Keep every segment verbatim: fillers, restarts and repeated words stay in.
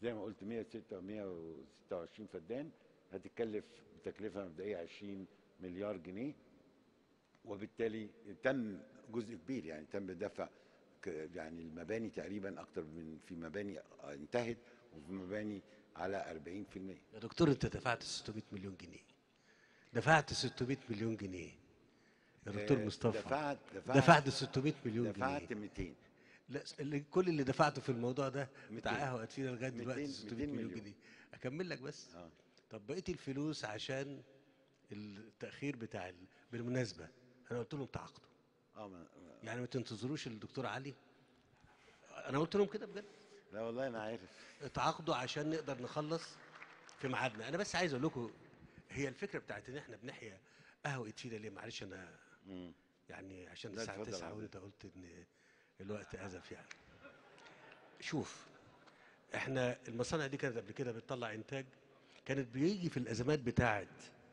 زي ما قلت مية وستة مية وستة وعشرين فدان، هتتكلف بتكلفه مبدئيه عشرين مليار جنيه، وبالتالي تم جزء كبير، يعني تم دفع يعني المباني تقريبا اكتر من في مباني انتهت، وفي مباني على أربعين في المية. يا دكتور انت دفعت ستمائة مليون جنيه، دفعت ستمائة مليون جنيه يا دكتور آه، مصطفى. دفعت دفعت دفعت ستمائة مليون جنيه. دفعت ميتين. لا اللي كل اللي دفعته في الموضوع ده بتاع ميتين قهوه ادفينا لغايه دلوقتي ميتين ستمائة ميتين مليون مليون. جنيه. اكمل لك بس. اه طب بقيه الفلوس عشان التاخير بتاع ال... بالمناسبه انا قلت لهم تعاقدوا، اه ما... يعني ما تنتظروش الدكتور علي، انا قلت لهم كده بجد، لا والله انا عارف. اتعاقدوا عشان نقدر نخلص في ميعادنا. انا بس عايز اقول لكم هي الفكره بتاعت ان احنا بنحيا قهوه ادفينا ليه، معلش انا مم. يعني عشان لا الساعه اتفضل تسعة حضرتك. وانت قلت ان الوقت ازف يعني. شوف، احنا المصانع دي كانت قبل كده بتطلع انتاج، كانت بيجي في الازمات بتاعه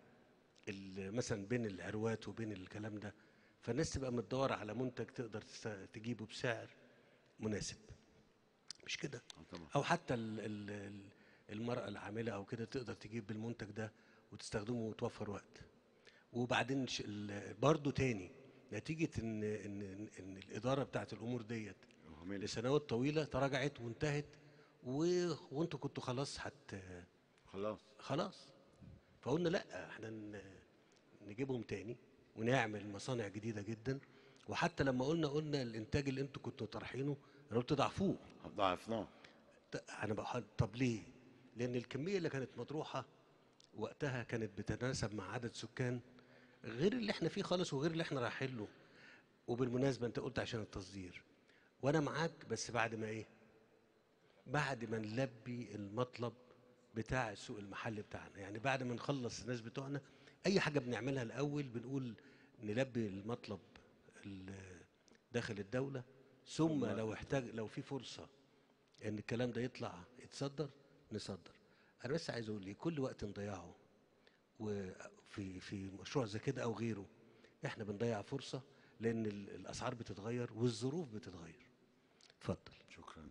ال- مثلا بين العروات وبين الكلام ده، فالناس تبقى متدوره على منتج تقدر تست- تجيبه بسعر مناسب، مش كده؟ اه طبعا. او حتى ال ال ال- المراه العامله او كده تقدر تجيب بالمنتج ده وتستخدمه وتوفر وقت. وبعدين ش- ال- برضه تاني نتيجه ان ان ان إن الاداره بتاعت الامور ديت وهملت. لسنوات طويله تراجعت وانتهت، و... وانتوا كنتوا خلاص حت خلاص. خلاص. فقلنا لا احنا ن- نجيبهم تاني ونعمل مصانع جديده جدا. وحتى لما قلنا قلنا الانتاج اللي انتوا كنتوا طرحينه انا قلت ضعفوه. ضعفناه. ط- انا بقول طب ليه؟ لان الكميه اللي كانت مطروحه وقتها كانت بتتناسب مع عدد سكان غير اللي احنا فيه خالص وغير اللي احنا رايحين له. وبالمناسبه انت قلت عشان التصدير، وانا معاك، بس بعد ما ايه؟ بعد ما نلبي المطلب بتاع السوق المحلي بتاعنا، يعني بعد ما نخلص الناس بتوعنا. اي حاجه بنعملها الاول بنقول نلبي المطلب ال- داخل الدوله، ثم ثم لو احتاج لو في فرصه ان الكلام ده يطلع يتصدر نصدر. انا بس عايز اقول ايه، كل وقت نضيعه وفي في مشروع زي كده او غيره احنا بنضيع فرصه، لان ال- الاسعار بتتغير والظروف بتتغير. اتفضل. شكرا.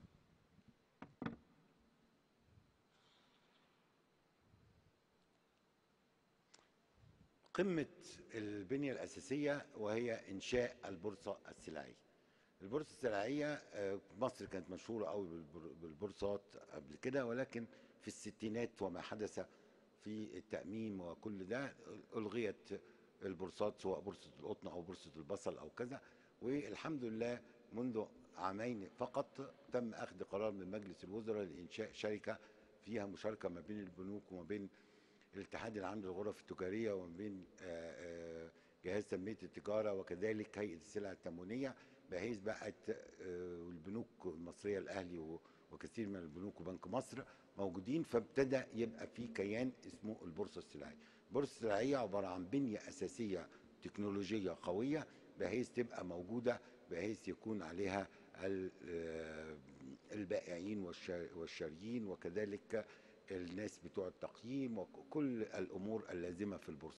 قمة البنية الأساسية وهي إنشاء البورصة السلعية. البورصة السلعية آه، مصر كانت مشهورة قوي بالبر- بالبورصات قبل كده، ولكن في الستينات وما حدث في التأميم وكل ده ألغيت البورصات، سواء بورصة القطن أو بورصة البصل أو كذا. والحمد لله منذ عامين فقط تم أخذ قرار من مجلس الوزراء لإنشاء شركة فيها مشاركة ما بين البنوك وما بين الاتحاد العام للغرف التجارية وما بين آه، آه، جهاز تنمية التجارة وكذلك هيئة السلع التموينية، بحيث بقت آه، البنوك المصرية الأهلي و- وكثير من البنوك وبنك مصر موجودين، فابتدى يبقى في كيان اسمه البورصة السلعية. البورصة السلعية عبارة عن بنية أساسية تكنولوجية قوية بحيث تبقى موجودة، بحيث يكون عليها ال- آه، البائعين والشا- والشاريين وكذلك الناس بتوع التقييم وكل الأمور اللازمة في البورصة.